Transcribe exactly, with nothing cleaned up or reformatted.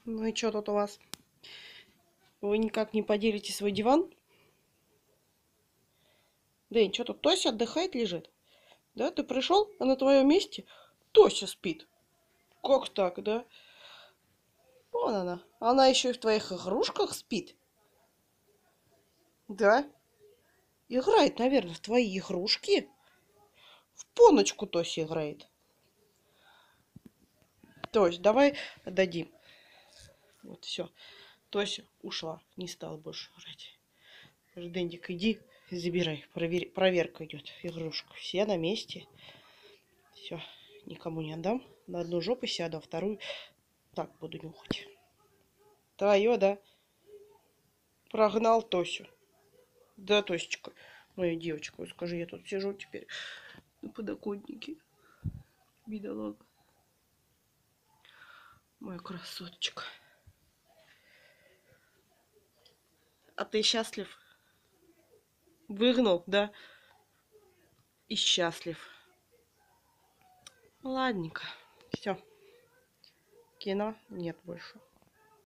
Ну и что тут у вас? Вы никак не поделите свой диван? Дэнь, что тут Тося отдыхает, лежит? Да, ты пришел, а на твоем месте Тося спит. Как так, да? Вон она. Она еще и в твоих игрушках спит. Да? Играет, наверное, в твои игрушки. В поночку Тося играет. Тось, давай отдадим. Вот, все. Тося ушла. Не стала больше играть. Дендик, иди, забирай. Провер... Проверка идет. Игрушка. Все на месте. Все. Никому не отдам. На одну жопу сяду, а вторую так буду нюхать. Твое, да? Прогнал Тосю. Да, Тосечка. Моя девочка, скажи, я тут сижу теперь на подоконнике. Бедолага. Моя красоточка. А ты счастлив? Выгнал, да? И счастлив. Ладненько. Все. Кино нет больше.